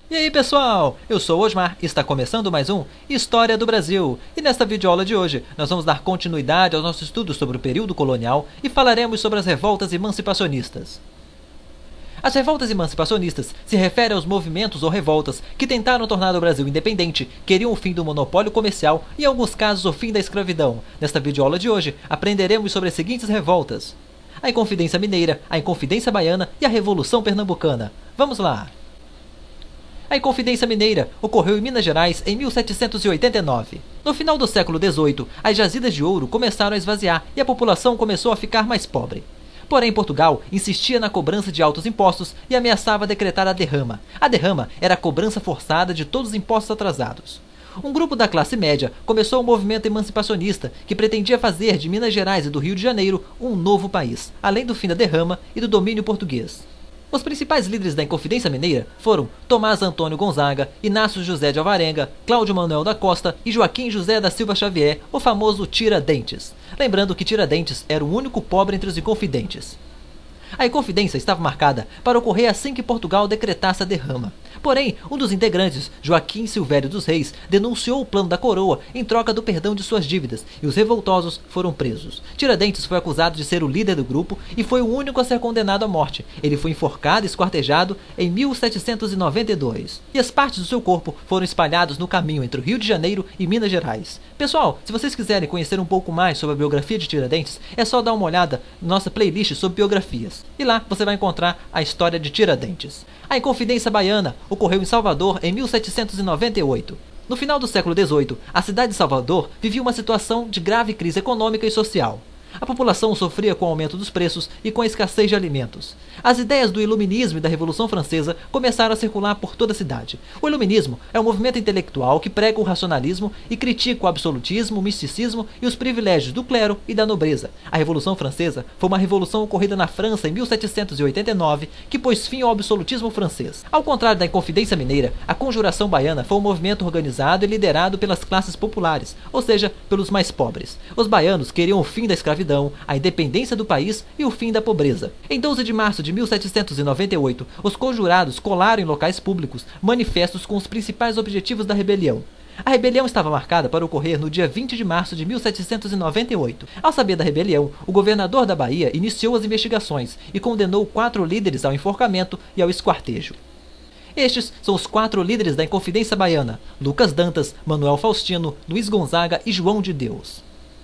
E aí pessoal, eu sou o Osmar e está começando mais um História do Brasil. E nesta videoaula de hoje, nós vamos dar continuidade aos nossos estudos sobre o período colonial e falaremos sobre as revoltas emancipacionistas. As revoltas emancipacionistas se referem aos movimentos ou revoltas que tentaram tornar o Brasil independente, queriam o fim do monopólio comercial e em alguns casos o fim da escravidão. Nesta videoaula de hoje, aprenderemos sobre as seguintes revoltas: a Inconfidência Mineira, a Inconfidência Baiana e a Revolução Pernambucana. Vamos lá! A Inconfidência Mineira ocorreu em Minas Gerais em 1789. No final do século XVIII, as jazidas de ouro começaram a esvaziar e a população começou a ficar mais pobre. Porém, Portugal insistia na cobrança de altos impostos e ameaçava decretar a derrama. A derrama era a cobrança forçada de todos os impostos atrasados. Um grupo da classe média começou um movimento emancipacionista que pretendia fazer de Minas Gerais e do Rio de Janeiro um novo país, além do fim da derrama e do domínio português. Os principais líderes da Inconfidência Mineira foram Tomás Antônio Gonzaga, Inácio José de Alvarenga, Cláudio Manuel da Costa e Joaquim José da Silva Xavier, o famoso Tiradentes. Lembrando que Tiradentes era o único pobre entre os inconfidentes. A Inconfidência estava marcada para ocorrer assim que Portugal decretasse a derrama. Porém, um dos integrantes, Joaquim Silvério dos Reis, denunciou o plano da coroa em troca do perdão de suas dívidas e os revoltosos foram presos. Tiradentes foi acusado de ser o líder do grupo e foi o único a ser condenado à morte. Ele foi enforcado e esquartejado em 1792. E as partes do seu corpo foram espalhadas no caminho entre o Rio de Janeiro e Minas Gerais. Pessoal, se vocês quiserem conhecer um pouco mais sobre a biografia de Tiradentes, é só dar uma olhada na nossa playlist sobre biografias. E lá você vai encontrar a história de Tiradentes. A Inconfidência Baiana ocorreu em Salvador em 1798. No final do século XVIII, a cidade de Salvador vivia uma situação de grave crise econômica e social. A população sofria com o aumento dos preços e com a escassez de alimentos. As ideias do Iluminismo e da Revolução Francesa começaram a circular por toda a cidade. O Iluminismo é um movimento intelectual que prega o racionalismo e critica o absolutismo, o misticismo e os privilégios do clero e da nobreza. A Revolução Francesa foi uma revolução ocorrida na França em 1789 que pôs fim ao absolutismo francês. Ao contrário da Inconfidência Mineira, a Conjuração Baiana foi um movimento organizado e liderado pelas classes populares, ou seja, pelos mais pobres. Os baianos queriam o fim da escravidão, a independência do país e o fim da pobreza. Em 12 de março de 1798, os conjurados colaram em locais públicos manifestos com os principais objetivos da rebelião. A rebelião estava marcada para ocorrer no dia 20 de março de 1798. Ao saber da rebelião, o governador da Bahia iniciou as investigações e condenou 4 líderes ao enforcamento e ao esquartejo. Estes são os 4 líderes da Inconfidência Baiana: Lucas Dantas, Manuel Faustino, Luiz Gonzaga e João de Deus.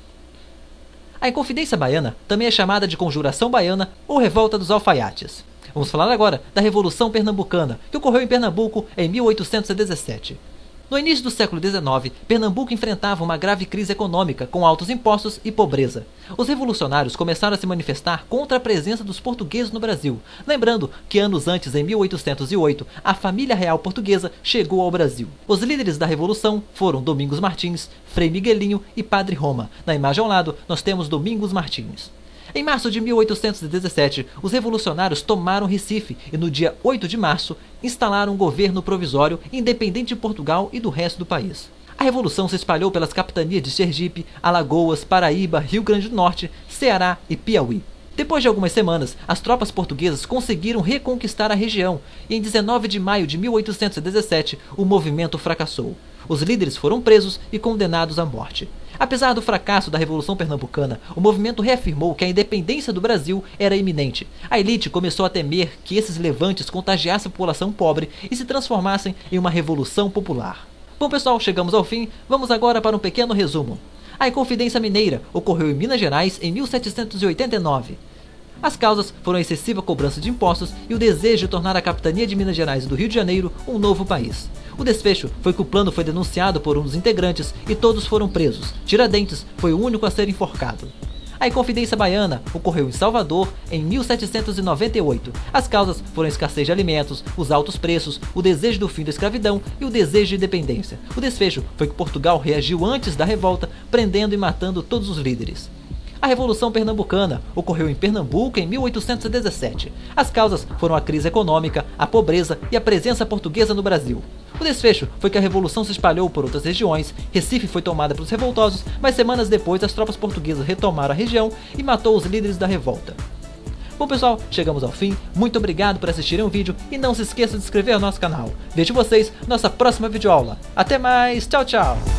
A Inconfidência Baiana também é chamada de Conjuração Baiana ou Revolta dos Alfaiates. Vamos falar agora da Revolução Pernambucana, que ocorreu em Pernambuco em 1817. No início do século XIX, Pernambuco enfrentava uma grave crise econômica, com altos impostos e pobreza. Os revolucionários começaram a se manifestar contra a presença dos portugueses no Brasil. Lembrando que anos antes, em 1808, a família real portuguesa chegou ao Brasil. Os líderes da Revolução foram Domingos Martins, Frei Miguelinho e Padre Roma. Na imagem ao lado, nós temos Domingos Martins. Em março de 1817, os revolucionários tomaram Recife e no dia 8 de março instalaram um governo provisório independente de Portugal e do resto do país. A revolução se espalhou pelas capitanias de Sergipe, Alagoas, Paraíba, Rio Grande do Norte, Ceará e Piauí. Depois de algumas semanas, as tropas portuguesas conseguiram reconquistar a região e em 19 de maio de 1817 o movimento fracassou. Os líderes foram presos e condenados à morte. Apesar do fracasso da Revolução Pernambucana, o movimento reafirmou que a independência do Brasil era iminente. A elite começou a temer que esses levantes contagiassem a população pobre e se transformassem em uma revolução popular. Bom pessoal, chegamos ao fim, vamos agora para um pequeno resumo. A Inconfidência Mineira ocorreu em Minas Gerais em 1789. As causas foram a excessiva cobrança de impostos e o desejo de tornar a capitania de Minas Gerais e do Rio de Janeiro um novo país. O desfecho foi que o plano foi denunciado por um dos integrantes e todos foram presos. Tiradentes foi o único a ser enforcado. A Inconfidência Baiana ocorreu em Salvador em 1798. As causas foram a escassez de alimentos, os altos preços, o desejo do fim da escravidão e o desejo de independência. O desfecho foi que Portugal reagiu antes da revolta, prendendo e matando todos os líderes. A Revolução Pernambucana ocorreu em Pernambuco em 1817. As causas foram a crise econômica, a pobreza e a presença portuguesa no Brasil. O desfecho foi que a revolução se espalhou por outras regiões, Recife foi tomada pelos revoltosos, mas semanas depois as tropas portuguesas retomaram a região e matou os líderes da revolta. Bom pessoal, chegamos ao fim, muito obrigado por assistirem o vídeo e não se esqueça de se inscrever no nosso canal. Vejo vocês na nossa próxima videoaula. Até mais, tchau tchau!